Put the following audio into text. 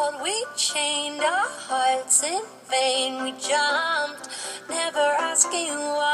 world, we chained our hearts in vain. We jumped, never asking why.